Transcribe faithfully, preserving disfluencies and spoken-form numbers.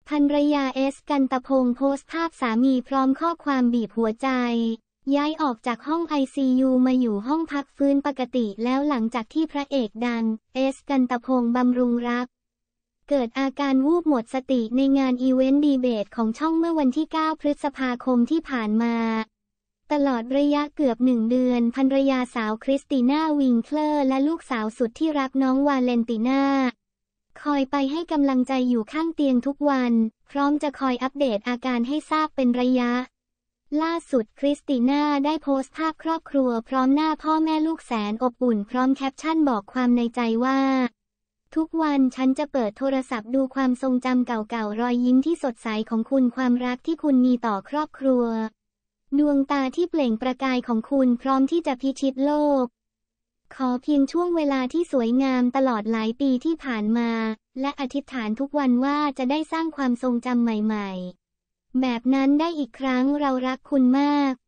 ภรรยาเอสกันตะพงษ์โพสต์ภาพสามีพร้อมข้อความบีบหัวใจย้ายออกจากห้อง ไอ ซี ยู มาอยู่ห้องพักฟื้นปกติแล้วหลังจากที่พระเอกดังเอสกันตะพงษ์บำรุงรักเกิดอาการวูบหมดสติในงานอีเวนต์ดีเบตของช่องเมื่อวันที่เก้าพฤษภาคมที่ผ่านมาตลอดระยะเกือบหนึ่งเดือนภรรยาสาวคริสติน่าวิงเคลอร์และลูกสาวสุดที่รักน้องวาเลนติน่าคอยไปให้กำลังใจอยู่ข้างเตียงทุกวันพร้อมจะคอยอัปเดตอาการให้ทราบเป็นระยะล่าสุดคริสติน่าได้โพสต์ภาพครอบครัวพร้อมหน้าพ่อแม่ลูกแสนอบอุ่นพร้อมแคปชั่นบอกความในใจว่าทุกวันฉันจะเปิดโทรศัพท์ดูความทรงจำเก่าๆรอยยิ้มที่สดใสของคุณความรักที่คุณมีต่อครอบครัวดวงตาที่เปล่งประกายของคุณพร้อมที่จะพิชิตโลกขอเพียงช่วงเวลาที่สวยงามตลอดหลายปีที่ผ่านมาและอธิษฐานทุกวันว่าจะได้สร้างความทรงจำใหม่ๆแบบนั้นได้อีกครั้งเรารักคุณมาก